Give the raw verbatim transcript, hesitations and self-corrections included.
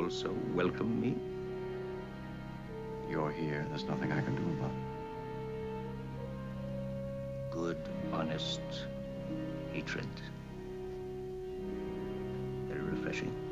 also welcome me? You're here. There's nothing I can do about it. Good, honest hatred. Very refreshing.